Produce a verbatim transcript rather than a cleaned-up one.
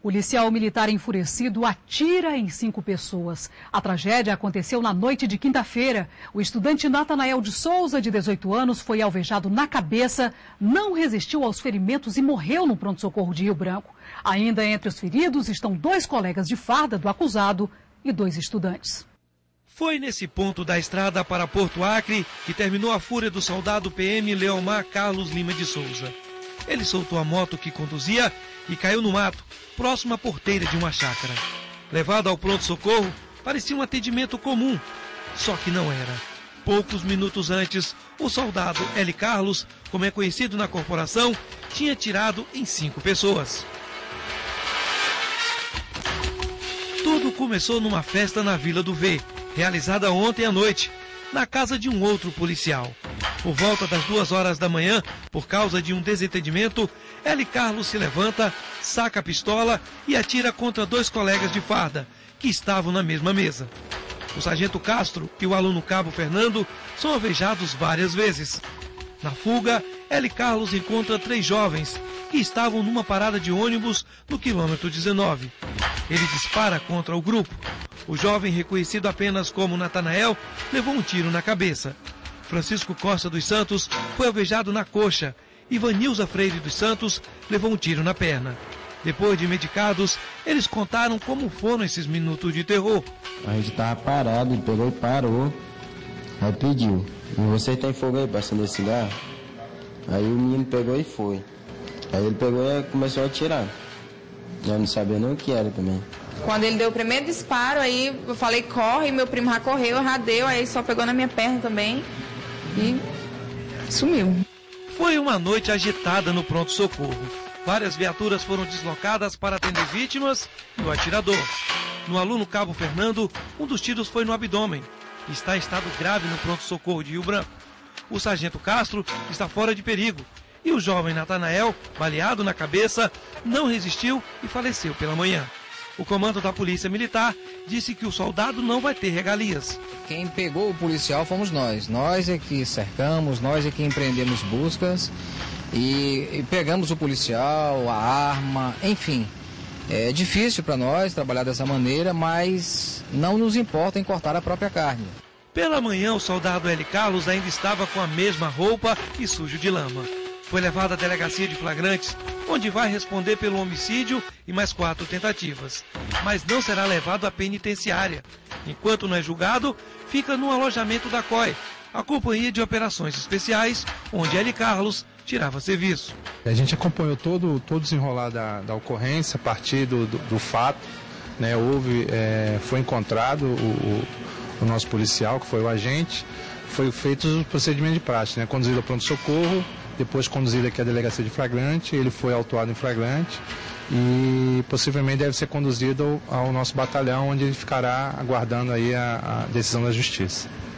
Policial militar enfurecido atira em cinco pessoas. A tragédia aconteceu na noite de quinta-feira. O estudante Natanael de Souza, de dezoito anos, foi alvejado na cabeça, não resistiu aos ferimentos e morreu no pronto-socorro de Rio Branco. Ainda entre os feridos estão dois colegas de farda do acusado e dois estudantes. Foi nesse ponto da estrada para Porto Acre que terminou a fúria do soldado P M Leomar Carlos Lima de Souza. Ele soltou a moto que conduzia e caiu no mato, próximo à porteira de uma chácara. Levado ao pronto-socorro, parecia um atendimento comum, só que não era. Poucos minutos antes, o soldado L. Carlos, como é conhecido na corporação, tinha atirado em cinco pessoas. Tudo começou numa festa na Vila do V, realizada ontem à noite, na casa de um outro policial. Por volta das duas horas da manhã, por causa de um desentendimento, L. Carlos se levanta, saca a pistola e atira contra dois colegas de farda, que estavam na mesma mesa. O sargento Castro e o aluno cabo Fernando são alvejados várias vezes. Na fuga, L. Carlos encontra três jovens que estavam numa parada de ônibus no quilômetro dezenove. Ele dispara contra o grupo. O jovem, reconhecido apenas como Natanael, levou um tiro na cabeça. Francisco Costa dos Santos foi alvejado na coxa e Vanilza Freire dos Santos levou um tiro na perna. Depois de medicados, eles contaram como foram esses minutos de terror. A gente estava parado, ele pegou e parou. Aí pediu, e você tem fogo aí para acender cigarro? Aí o menino pegou e foi. Aí ele pegou e começou a atirar. Já não sabia nem o que era também. Quando ele deu o primeiro disparo, aí eu falei, corre, meu primo já correu, já deu, aí só pegou na minha perna também e sumiu. Foi uma noite agitada no pronto-socorro. Várias viaturas foram deslocadas para atender vítimas e o atirador. No aluno cabo Fernando, um dos tiros foi no abdômen. Está em estado grave no pronto-socorro de Rio Branco. O sargento Castro está fora de perigo. E o jovem Natanael, baleado na cabeça, não resistiu e faleceu pela manhã. O comando da Polícia Militar disse que o soldado não vai ter regalias. Quem pegou o policial fomos nós. Nós é que cercamos, nós é que empreendemos buscas e, e pegamos o policial, a arma, enfim. É difícil para nós trabalhar dessa maneira, mas não nos importa em cortar a própria carne. Pela manhã, o soldado L. Carlos ainda estava com a mesma roupa e sujo de lama. Foi levado à delegacia de flagrantes, onde vai responder pelo homicídio e mais quatro tentativas. Mas não será levado à penitenciária. Enquanto não é julgado, fica no alojamento da C O I, a Companhia de Operações Especiais, onde L. Carlos tirava serviço. A gente acompanhou todo, todo o desenrolar da, da ocorrência, a partir do, do, do fato, né, houve, é, foi encontrado o, o, o nosso policial, que foi o agente, foi feito o procedimento de praxe, né, conduzido ao pronto-socorro, depois conduzido aqui à delegacia de flagrante, ele foi autuado em flagrante e possivelmente deve ser conduzido ao, ao nosso batalhão, onde ele ficará aguardando aí a, a decisão da justiça.